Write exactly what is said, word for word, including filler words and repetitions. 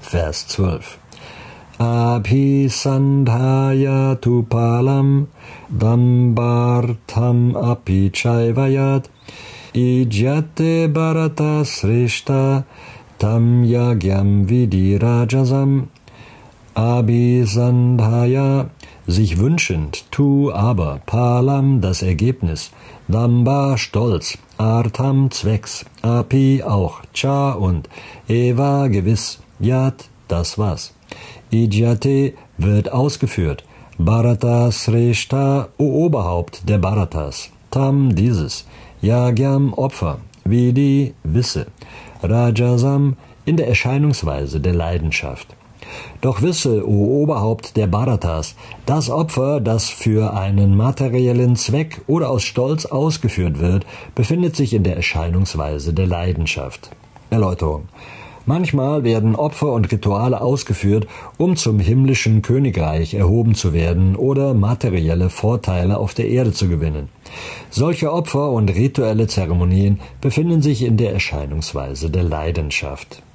Vers zwölf. Abhisandhaya tu palam dambartam api chaivayat ijyate bharata srishta tam yagyam vidirajasam. Abhisandhaya, sich wünschend, tu aber, palam, das Ergebnis, damba, stolz, artam, zwecks, api, auch, cha und eva, gewiss, yat, das was. Ijyate, wird ausgeführt, bharata sreshta, o Oberhaupt der Bharatas, tam, dieses, yagyam, Opfer, vidi, wisse, rajasam, in der Erscheinungsweise der Leidenschaft. Doch wisse, o Oberhaupt der Bharatas, das Opfer, das für einen materiellen Zweck oder aus Stolz ausgeführt wird, befindet sich in der Erscheinungsweise der Leidenschaft. Erläuterung. Manchmal werden Opfer und Rituale ausgeführt, um zum himmlischen Königreich erhoben zu werden oder materielle Vorteile auf der Erde zu gewinnen. Solche Opfer und rituelle Zeremonien befinden sich in der Erscheinungsweise der Leidenschaft.